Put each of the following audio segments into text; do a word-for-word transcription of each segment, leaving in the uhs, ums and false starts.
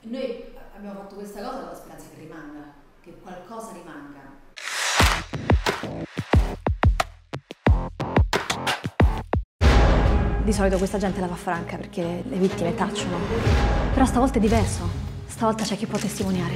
Noi abbiamo fatto questa cosa con la speranza che rimanga, che qualcosa rimanga. Di solito questa gente la fa franca perché le vittime tacciono. Però stavolta è diverso. Stavolta c'è chi può testimoniare.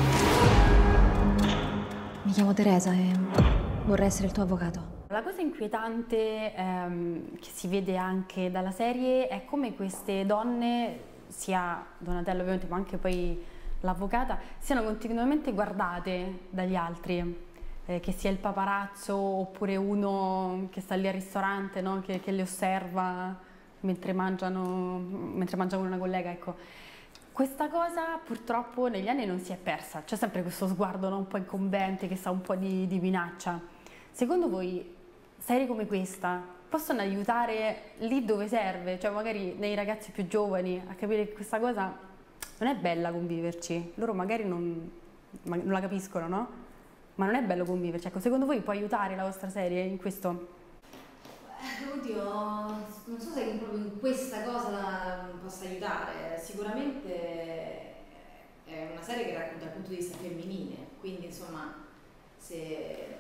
Mi chiamo Teresa e vorrei essere il tuo avvocato. La cosa inquietante ehm, che si vede anche dalla serie è come queste donne, sia Donatella ovviamente ma anche poi l'avvocata, siano continuamente guardate dagli altri, eh, che sia il paparazzo oppure uno che sta lì al ristorante, no? che, che le osserva mentre mangiano, mentre mangia con una collega, ecco. Questa cosa purtroppo negli anni non si è persa, c'è sempre questo sguardo, no? Un po' incombente che sa un po' di, di minaccia. Secondo voi serie come questa possono aiutare lì dove serve, cioè magari nei ragazzi più giovani a capire che questa cosa non è bella conviverci, loro magari non, non la capiscono, no? Ma non è bello conviverci, ecco, secondo voi può aiutare la vostra serie in questo? Eh, oddio, non so se proprio in questa cosa possa aiutare, sicuramente è una serie che racconta dal punto di vista femminile, quindi insomma se,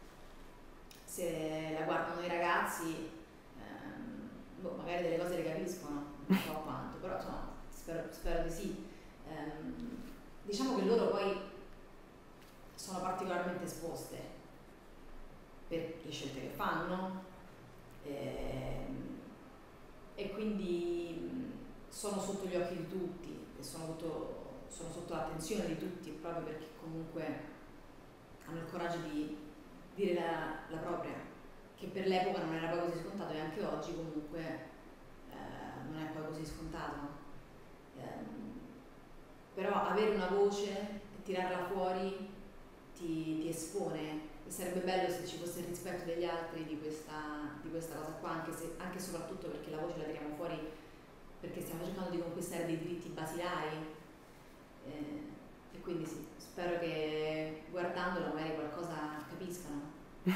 se la guardano i ragazzi ehm, boh, magari delle cose le capiscono, non so quanto, però insomma spero, spero di sì. Ehm, diciamo che loro poi sono particolarmente esposte per le scelte che fanno e, e quindi sono sotto gli occhi di tutti e sono sotto, sono sotto l'attenzione di tutti proprio perché comunque hanno il coraggio di dire la, la propria, che per l'epoca non era poi così scontato e anche oggi comunque eh, non è poi così scontato. Eh, però avere una voce e tirarla fuori ti, ti espone e sarebbe bello se ci fosse il rispetto degli altri di questa, di questa cosa qua, anche, se, anche e soprattutto perché la voce la tiriamo fuori perché stiamo cercando di conquistare dei diritti basilari eh, e quindi sì, spero che guardandolo magari qualcosa capiscano.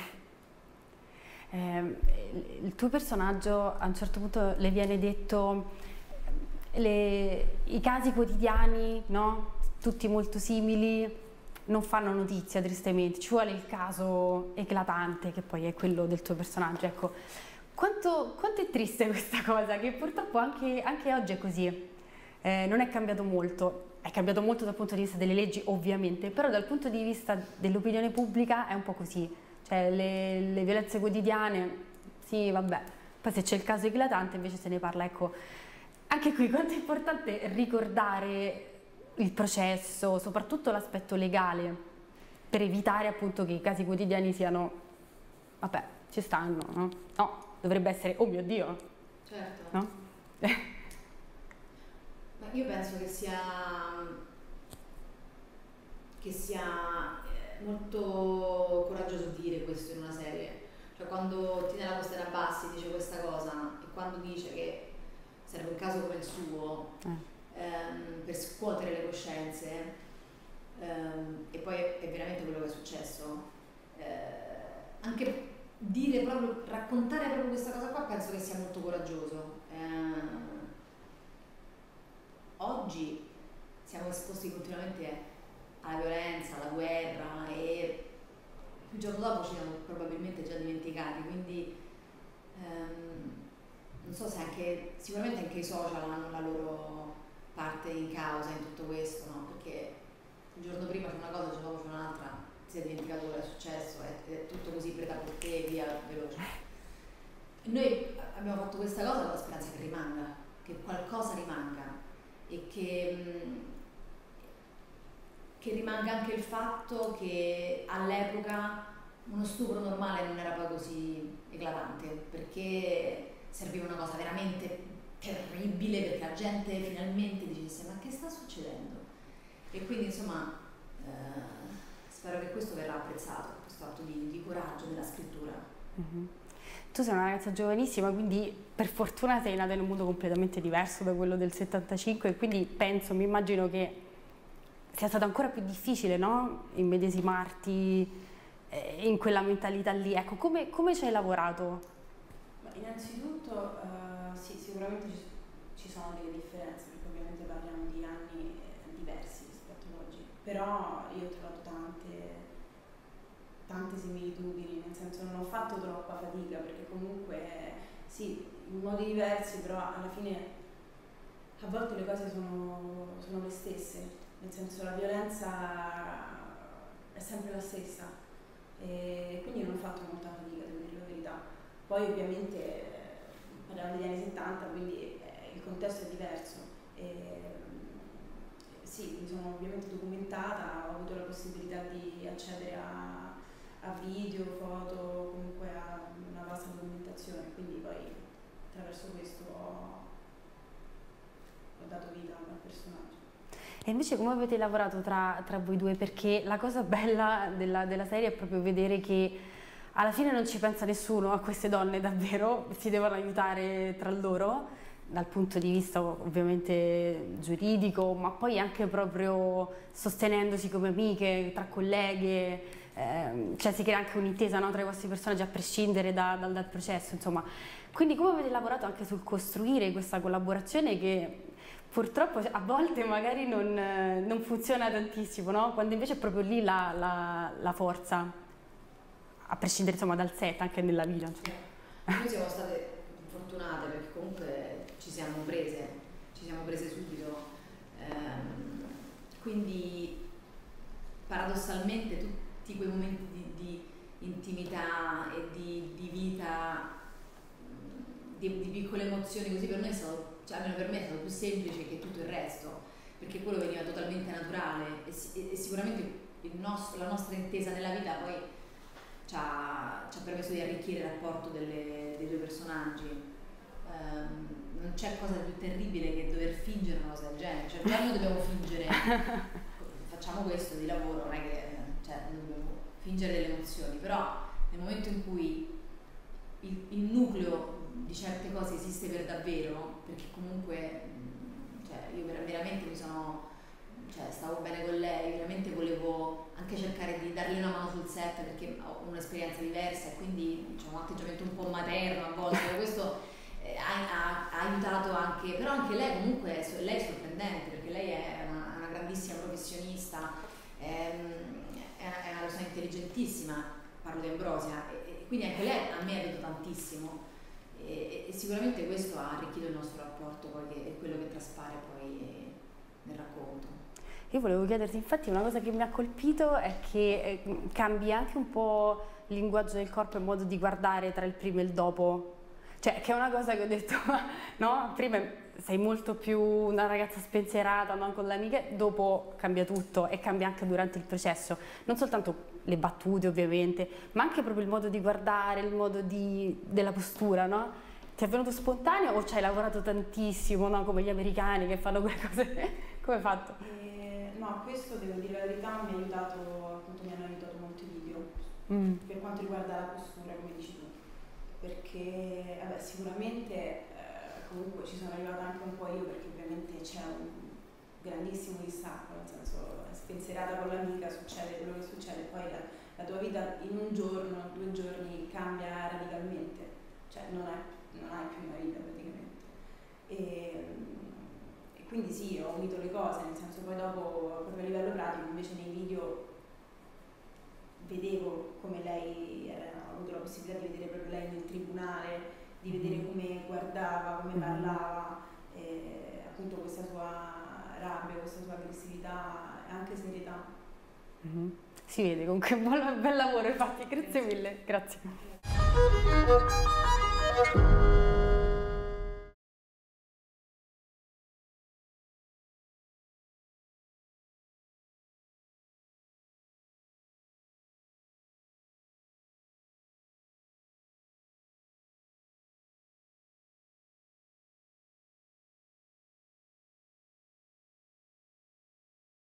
Eh, il tuo personaggio a un certo punto le viene detto le, i casi quotidiani, no? Tutti molto simili, non fanno notizia tristemente, ci vuole il caso eclatante che poi è quello del tuo personaggio, ecco. Quanto, quanto è triste questa cosa, che purtroppo anche, anche oggi è così, eh, non è cambiato molto, è cambiato molto dal punto di vista delle leggi ovviamente, però dal punto di vista dell'opinione pubblica è un po' così, cioè le, le violenze quotidiane, sì vabbè, poi se c'è il caso eclatante invece se ne parla, ecco. Anche qui quanto è importante ricordare il processo, soprattutto l'aspetto legale, per evitare appunto che i casi quotidiani siano, vabbè, ci stanno, no? No, dovrebbe essere, oh mio Dio! Certo. No? Ma io penso che sia, che sia molto coraggioso dire questo in una serie, cioè quando Tinella Costanera Bassi dice questa cosa e quando dice che serve un caso come il suo eh. ehm, per scuotere le coscienze ehm, e poi è, è veramente quello che è successo eh, anche dire proprio, raccontare proprio questa cosa qua penso che sia molto coraggioso eh, oggi siamo esposti continuamente alla violenza, alla guerra e il giorno dopo ci siamo probabilmente già dimenticati, quindi ehm, non so se anche, sicuramente anche i social hanno la loro parte in causa in tutto questo, no? Perché il giorno prima c'è una cosa, il giorno dopo c'è un'altra, ti sei dimenticato quello che è successo, è, è tutto così preta-porter, via, veloce. Noi abbiamo fatto questa cosa con la speranza che rimanga, che qualcosa rimanga e che, mh, che rimanga anche il fatto che all'epoca uno stupro normale non era poi così eclatante, perché serviva una cosa veramente terribile perché la gente finalmente dicesse ma che sta succedendo? E quindi insomma eh, spero che questo verrà apprezzato, questo atto di, di coraggio della scrittura. Mm-hmm. Tu sei una ragazza giovanissima, quindi per fortuna sei nata in un mondo completamente diverso da quello del settantacinque e quindi penso, mi immagino che sia stato ancora più difficile, no? Immedesimarti eh, in quella mentalità lì. Ecco, come, come ci hai lavorato? Innanzitutto uh, sì, sicuramente ci, ci sono delle differenze perché ovviamente parliamo di anni però io ho trovato tante, tante similitudini, nel senso non ho fatto troppa fatica perché comunque sì, in modi diversi, però alla fine a volte le cose sono, sono le stesse, nel senso la violenza è sempre la stessa e quindi non ho fatto molta fatica, devo dire la verità. Poi ovviamente eh, parliamo degli anni settanta, quindi eh, il contesto è diverso. E, sì, mi sono ovviamente documentata, ho avuto la possibilità di accedere a, a video, foto, comunque a una vasta documentazione, quindi poi attraverso questo ho, ho dato vita al personaggio. E invece come avete lavorato tra, tra voi due? Perché la cosa bella della, della serie è proprio vedere che alla fine non ci pensa nessuno a queste donne, davvero, si devono aiutare tra loro, dal punto di vista ovviamente giuridico, ma poi anche proprio sostenendosi come amiche, tra colleghe, eh, cioè si crea anche un'intesa, no, tra i vostri personaggi a prescindere da, dal, dal processo, insomma. Quindi come avete lavorato anche sul costruire questa collaborazione che purtroppo a volte magari non, non funziona tantissimo, no? Quando invece è proprio lì la, la, la forza, a prescindere insomma dal set, anche nella vita. Noi siamo state fortunate perché comunque ci siamo prese, ci siamo prese subito, ehm, quindi paradossalmente tutti quei momenti di, di intimità e di, di vita, di, di piccole emozioni così per noi è stato, cioè almeno per me è stato più semplice che tutto il resto, perché quello veniva totalmente naturale e, e, e sicuramente il nostro, la nostra intesa nella vita poi ci ha, ci ha permesso di arricchire il rapporto delle, dei due personaggi. Um, non c'è cosa più terribile che dover fingere una cosa del genere, cioè già noi dobbiamo fingere, facciamo questo di lavoro, non è che cioè, dobbiamo fingere delle emozioni, però nel momento in cui il, il nucleo di certe cose esiste per davvero, perché comunque cioè, io veramente mi sono, cioè, stavo bene con lei, veramente volevo anche cercare di darle una mano sul set perché ho un'esperienza diversa e quindi c'è un atteggiamento un po' materno a volte, questo eh, ha, ha, ha aiutato anche, però anche lei comunque, lei è sorprendente perché lei è una, una grandissima professionista, è, è, una, è una persona intelligentissima, parlo di Ambrosia, e, e quindi anche lei a me ha aiutato tantissimo e, e sicuramente questo ha arricchito il nostro rapporto poi, che è quello che traspare poi nel racconto. Io volevo chiederti, infatti una cosa che mi ha colpito è che eh, cambia anche un po' il linguaggio del corpo e il modo di guardare tra il prima e il dopo, cioè che è una cosa che ho detto, no? Prima sei molto più una ragazza spensierata, no? Con le amiche, dopo cambia tutto e cambia anche durante il processo, non soltanto le battute ovviamente, ma anche proprio il modo di guardare, il modo di, della postura, no? Ti è venuto spontaneo o ci hai lavorato tantissimo, no? Come gli americani che fanno quelle cose, come hai fatto? E, no, questo devo dire la verità, mi ha aiutato, appunto mi hanno aiutato molti video, Mm. per quanto riguarda la postura, come dici tu, perché vabbè, sicuramente eh, comunque ci sono arrivata anche un po' io perché ovviamente c'è un grandissimo distacco, nel senso spensierata con l'amica, succede quello che succede, poi la, la tua vita in un giorno, due giorni cambia radicalmente, cioè non hai, non hai più una vita praticamente. E, e quindi sì, ho unito le cose, nel senso poi dopo proprio a livello pratico invece nei video vedevo come lei, era, ho avuto la possibilità di vedere proprio lei nel tribunale, di vedere come guardava, come parlava, e appunto questa sua rabbia, questa sua aggressività e anche serietà. Mm-hmm. Si vede comunque, buon bel lavoro infatti, grazie mille, grazie.